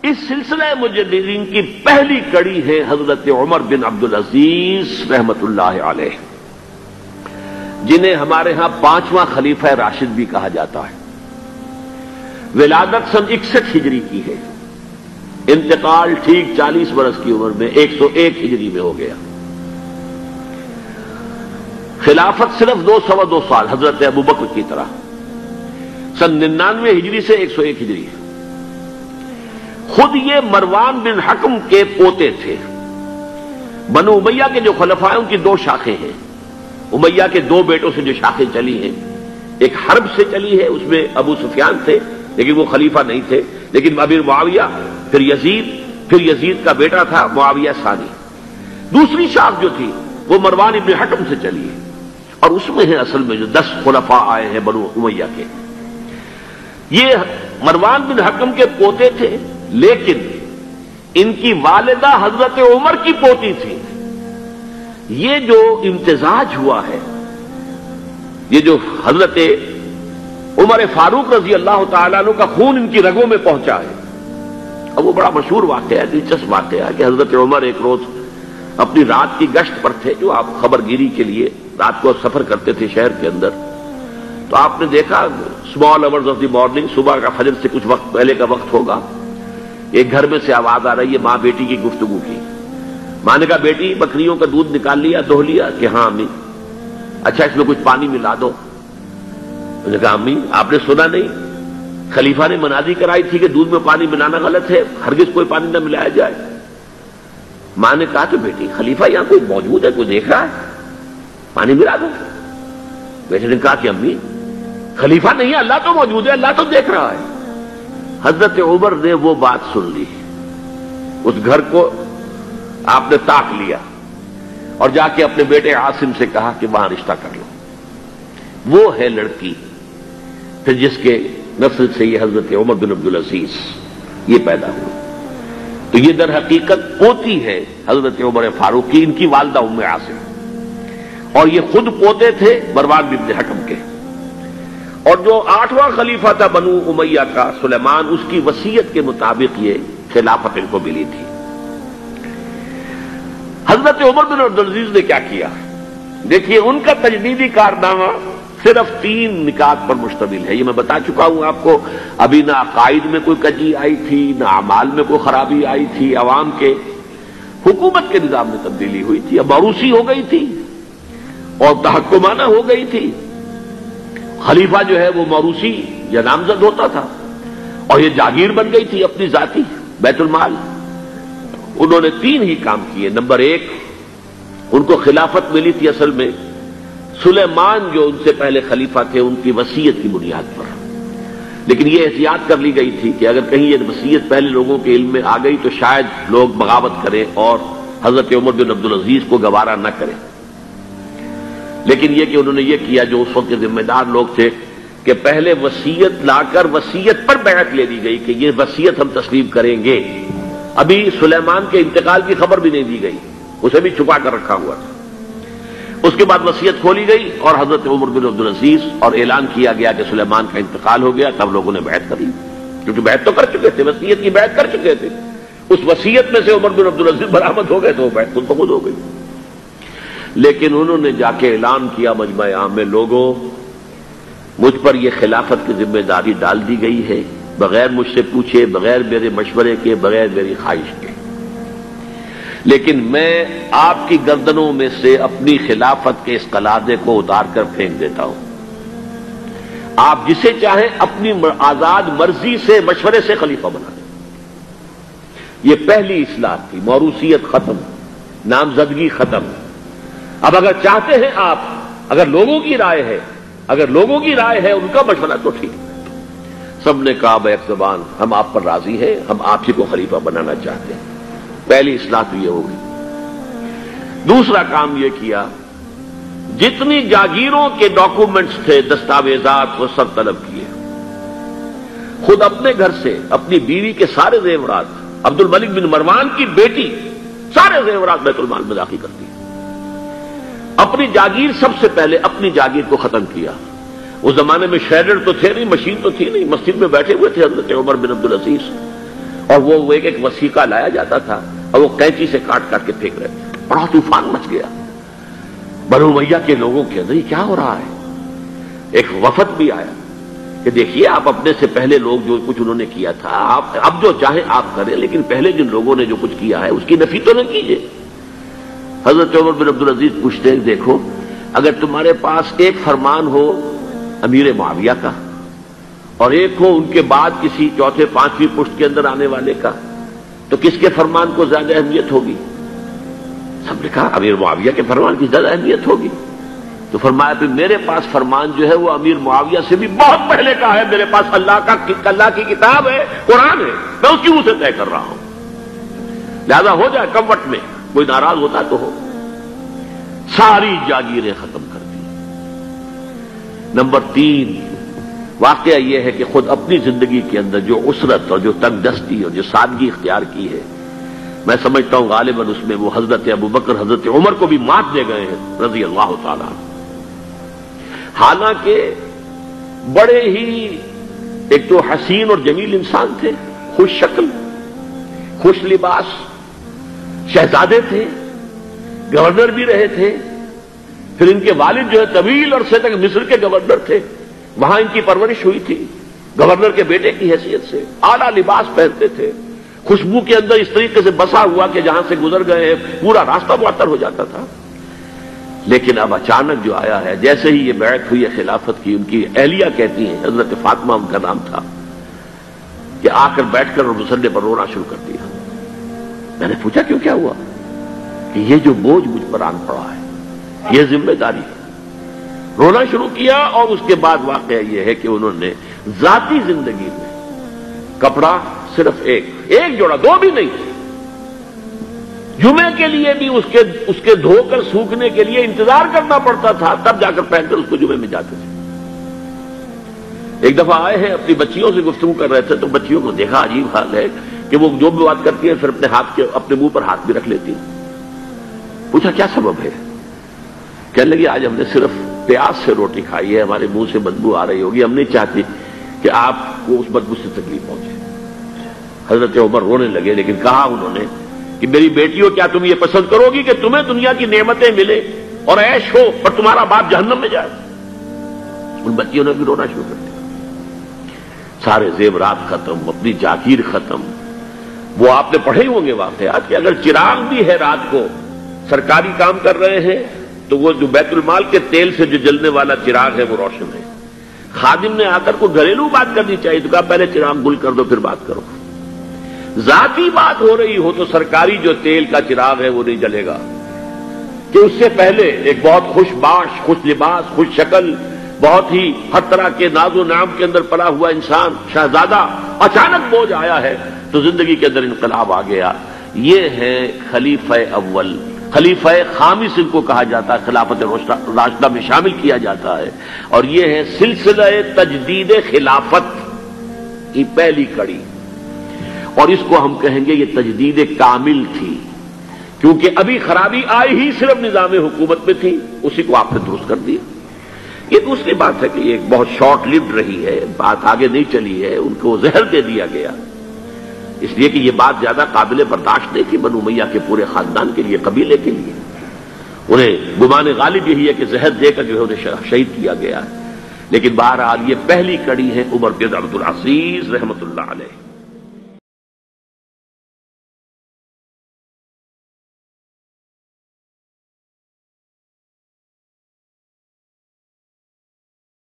اس سلسلہ مجددین کی پہلی کڑی ہے حضرت عمر بن عبدالعزیز رحمت اللہ علیہ، جنہیں ہمارے ہاں 5واں خلیفہ راشد بھی کہا جاتا ہے۔ ولادت سن 61 ہجری کی ہے، انتقال ٹھیک 40 برس کی عمر میں 101 ہجری میں ہو گیا۔ خلافت صرف 2 سال حضرت ابوبکر کی طرح، سن 99 ہجری سے 101 ہجری۔ خود یہ مروان بن حکم کے پوتے تھے۔ بنو امیہ کے جو خلفاء ہیں ان کی 2 شاخیں ہیں، امیہ کے 2 بیٹوں سے جو شاخیں چلی ہیں، ایک حرب سے چلی ہے، اس میں ابو سفیان تھے لیکن وہ خلیفہ نہیں تھے، لیکن امیر معاویہ، پھر یزید کا بیٹا تھا معاویہ ثانی۔ دوسری شاخ جو تھی وہ مروان بن حکم سے چلی ہے، اور اس میں ہے اصل میں جو 10 خلفاء آئے ہیں بنو امیہ کے۔ یہ مروان بن حکم کے پوتے تھے، لیکن ان کی والدہ حضرت عمر کی پوتی تھی۔ یہ جو امتزاج ہوا ہے، یہ جو حضرت عمر فاروق رضی اللہ تعالیٰ عنہ کا خون ان کی رگوں میں پہنچا ہے، اور وہ بڑا مشہور واقعہ ہے، دلچسپ واقعہ ہے کہ حضرت عمر ایک روز اپنی رات کی گشت پر تھے، جو آپ خبر گیری کے لیے رات کو سفر کرتے تھے شہر کے اندر، تو آپ نے دیکھا small hours of the morning, صبح کا فجر سے کچھ وقت پہلے کا وقت ہوگا، ایک گھر میں سے آواز آ رہی ہے ماں بیٹی کی گفتگو کی۔ ماں نے کہا بیٹی بکریوں کا دودھ نکال لیا، دہو لیا؟ کہ ہاں امی۔ اچھا اس میں کچھ پانی ملا دو۔ انہوں نے کہا امی آپ نے سنا نہیں، خلیفہ نے منادی کرائی تھی کہ دودھ میں پانی ملانا غلط ہے، ہرگز کوئی پانی نہ ملایا جائے۔ ماں نے کہا کہ بیٹی خلیفہ یہاں کوئی موجود ہے، کوئی دیکھ رہا ہے، پانی ملا دو۔ بیٹے نے کہا کہ امی خلیفہ نہیں ہے، اللہ تو موجود ہے، اللہ تو دیکھ رہا ہے۔ حضرت عمر نے وہ بات سن لی، اس گھر کو آپ نے تاک لیا اور جا کے اپنے بیٹے عاصم سے کہا کہ وہاں رشتہ کر لو۔ وہ ہے لڑکی پھر جس کے نسل سے یہ حضرت عمر بن عبدالعزیز یہ پیدا ہوئی۔ تو یہ در حقیقت پوتی ہے حضرت عمر فاروق کی، ان کی والدہ ام عاصم، اور یہ خود پوتے تھے مروان بن حکم کے۔ اور جو 8واں خلیفہ تھا بنو امیہ کا سلیمان، اس کی وصیت کے مطابق یہ خلافت ان کو ملی تھی۔ حضرت عمر بن عبدالعزیز نے کیا کیا؟ دیکھیے ان کا تجدیدی کارنامہ صرف 3 نکات پر مشتمل ہے، یہ میں بتا چکا ہوں آپ کو۔ ابھی نہ عقائد میں کوئی کجی آئی تھی، نہ اعمال میں کوئی خرابی آئی تھی، عوام کے حکومت کے نظام میں تبدیلی ہوئی تھی، اب موروثی ہو گئی تھی اور تحکمانہ ہو گئی تھی۔ خلیفہ جو ہے وہ موروثی یا نامزد ہوتا تھا، اور یہ جاگیر بن گئی تھی اپنی ذاتی بیت المال۔ انہوں نے 3 ہی کام کیے۔ نمبر 1، ان کو خلافت ملی تھی اصل میں سلیمان جو ان سے پہلے خلیفہ تھے ان کی وصیت کی بنیاد پر، لیکن یہ احتیاط کر لی گئی تھی کہ اگر کہیں یہ وصیت پہلے لوگوں کے علم میں آ گئی تو شاید لوگ بغاوت کریں اور حضرت عمر بن عبدالعزیز کو گوارا نہ کریں۔ لیکن یہ کہ انہوں نے یہ کیا جو اس وقت کے ذمہ دار لوگ تھے کہ پہلے وصیت لا کر وصیت پر بیعت لے دی گئی کہ یہ وصیت ہم تسلیم کریں گے۔ ابھی سلیمان کے انتقال کی خبر بھی نہیں دی گئی، اسے بھی چھپا کر رکھا ہوا تھا۔ اس کے بعد وصیت کھولی گئی اور حضرت عمر بن عبدالعزیز، اور اعلان کیا گیا کہ سلیمان کا انتقال ہو گیا۔ تب لوگوں نے بیعت کر لی، کیونکہ بیعت تو کر چکے تھے، وصیت کی بیعت کر چکے تھے۔ اس وصیت میں سے عمر بن عبدالعزیز برآمد ہو گئے تو وہ بیعت خود بخود ہو گئی۔ لیکن انہوں نے جا کے اعلان کیا مجمع عام میں، لوگوں مجھ پر یہ خلافت کی ذمہ داری ڈال دی گئی ہے، بغیر مجھ سے پوچھے، بغیر میرے مشورے کے، بغیر میری خواہش کے، لیکن میں آپ کی گردنوں میں سے اپنی خلافت کے اس قلادے کو اتار کر پھینک دیتا ہوں۔ آپ جسے چاہیں اپنی آزاد مرضی سے مشورے سے خلیفہ بنا دیں۔ یہ پہلی اصلاح تھی، موروثیت ختم، نامزدگی ختم۔ اب اگر چاہتے ہیں آپ، اگر لوگوں کی رائے ہے ان کا مشورہ تو ٹھیک ہے۔ سب نے کہا بیک زبان ہم آپ پر راضی ہیں، ہم آپ ہی کو خلیفہ بنانا چاہتے ہیں۔ پہلی اصلاح تو یہ ہوگی۔ دوسرا کام یہ کیا، جتنی جاگیروں کے ڈاکومنٹس تھے، دستاویزات، وہ سب طلب کیے۔ خود اپنے گھر سے اپنی بیوی کے سارے زیورات، عبد الملک بن مروان کی بیٹی سارے زیورات بیت المال میں داخل کر دی۔ اپنی جاگیر سب سے پہلے اپنی جاگیر کو ختم کیا۔ اس زمانے میں شریڈر تو تھے نہیں، مشین تو تھی نہیں، مسجد میں بیٹھے ہوئے تھے حضرت عمر بن عبدالعزیز، اور وہ ایک ایک وسیقہ لایا جاتا تھا اور وہ قینچی سے کاٹ کاٹ کے پھینک رہے تھے. بڑا طوفان مچ گیا بنو امیہ کے لوگوں کے اندر. یہ کیا ہو رہا ہے؟ ایک وفد بھی آیا کہ دیکھیے آپ اپنے سے پہلے لوگ جو کچھ انہوں نے کیا تھا آپ اب جو چاہیں آپ کریں، لیکن پہلے جن لوگوں نے جو کچھ کیا ہے اس کی نفی تو نہ کیجیے. حضرت عمر بن عبدالعزیز پوچھتے ہیں دیکھو اگر تمہارے پاس ایک فرمان ہو امیر معاویہ کا اور ایک ہو ان کے بعد کسی چوتھے پانچویں پشت کے اندر آنے والے کا، تو کس کے فرمان کو زیادہ اہمیت ہوگی؟ سب نے کہا امیر معاویہ کے فرمان کی زیادہ اہمیت ہوگی. تو فرمایا پھر میرے پاس فرمان جو ہے وہ امیر معاویہ سے بھی بہت پہلے کا ہے. میرے پاس اللہ کی کتاب ہے، قرآن ہے، میں اس کی منہ سے طے کر رہا ہوں. لہذا ہو جائے کم وقت میں، کوئی ناراض ہوتا تو ہو. ساری جاگیریں ختم کر دی. نمبر 3 واقعہ یہ ہے کہ خود اپنی زندگی کے اندر جو عسرت اور جو تنگ دستی اور جو سادگی اختیار کی ہے، میں سمجھتا ہوں غالباً اس میں وہ حضرت ابوبکر حضرت عمر کو بھی مات دے گئے ہیں رضی اللہ تعالیٰ. حالانکہ بڑے ہی ایک تو حسین اور جمیل انسان تھے، خوش شکل، خوش لباس، شہزادے تھے، گورنر بھی رہے تھے. پھر ان کے والد جو ہے طویل عرصے تک مصر کے گورنر تھے، وہاں ان کی پرورش ہوئی تھی گورنر کے بیٹے کی حیثیت سے. اعلیٰ لباس پہنتے تھے، خوشبو کے اندر اس طریقے سے بسا ہوا کہ جہاں سے گزر گئے ہیں پورا راستہ معطر ہو جاتا تھا. لیکن اب اچانک جو آیا ہے، جیسے ہی یہ بیعت ہوئی ہے خلافت کی، ان کی اہلیہ کہتی ہیں، حضرت فاطمہ ان کا نام تھا، کہ آ کر بیٹھ کر اور مصلے پر رونا شروع کر دیا. میں نے پوچھا کیوں، کیا ہوا؟ کہ یہ جو بوجھ مجھ پر آن پڑا ہے، یہ ذمہ داری ہے. رونا شروع کیا. اور اس کے بعد واقعہ یہ ہے کہ انہوں نے ذاتی زندگی میں کپڑا صرف ایک جوڑا، 2 بھی نہیں، جمعے کے لیے بھی اس کے دھو کر سوکھنے کے لیے انتظار کرنا پڑتا تھا، تب جا کر پہن کر اس کو جمعے میں جاتے تھے. ایک دفعہ آئے ہیں اپنی بچیوں سے گفتگو کر رہے تھے تو بچیوں کو دیکھا عجیب حال ہے کہ وہ جو بھی بات کرتی ہیں پھر اپنے منہ پر ہاتھ بھی رکھ لیتی ہیں. پوچھا کیا سبب ہے؟ کہنے لگی آج ہم نے صرف پیاز سے روٹی کھائی ہے، ہمارے منہ سے بدبو آ رہی ہوگی، ہم نہیں چاہتے کہ آپ کو اس بدبو سے تکلیف پہنچے. حضرت عمر رونے لگے، لیکن کہا انہوں نے کہ میری بیٹیوں کیا تم یہ پسند کرو گی کہ تمہیں دنیا کی نعمتیں ملے اور عیش ہو اور تمہارا باپ جہنم میں جائے؟ ان بچیوں نے بھی رونا شروع کر دیا. سارے زیورات ختم، اپنی جاگیر ختم. وہ آپ نے پڑھے ہوں گے واقعات کہ اگر چراغ بھی ہے رات کو سرکاری کام کر رہے ہیں تو وہ جو بیت المال کے تیل سے جو جلنے والا چراغ ہے وہ روشن ہے. خادم نے آ کر کوئی گھریلو بات کرنی چاہیے تو کہا پہلے چراغ گل کر دو پھر بات کرو. ذاتی بات ہو رہی ہو تو سرکاری جو تیل کا چراغ ہے وہ نہیں جلے گا. کہ اس سے پہلے ایک بہت خوش باش، خوش لباس، خوش شکل، بہت ہی ہر طرح کے ناز و نعم کے اندر پلا ہوا انسان، شہزادہ، اچانک بوجھ آیا ہے تو زندگی کے اندر انقلاب آ گیا. یہ ہے خلیفہ اول. خلیفہ خامس ان کو کہا جاتا ہے، خلافت راشدہ میں شامل کیا جاتا ہے. اور یہ ہے سلسلہ تجدید خلافت کی پہلی کڑی. اور اس کو ہم کہیں گے یہ تجدید کامل تھی، کیونکہ ابھی خرابی آئی ہی صرف نظام حکومت میں تھی، اسی کو آپ نے درست کر دیا. یہ دوسری بات ہے کہ یہ ایک بہت شارٹ لیوڈ رہی ہے، بات آگے نہیں چلی ہے، ان کو زہر دے دیا گیا، اس لیے کہ یہ بات زیادہ قابل برداشت نہیں تھی بنو امیہ کے پورے خاندان کے لیے، قبیلے کے لیے. انہیں گمان غالب یہی ہے کہ زہر دے کر جو ہے انہیں شہید کیا گیا ہے. لیکن بہرحال یہ پہلی کڑی ہے عمر بن عبدالعزیز رحمۃ اللہ علیہ.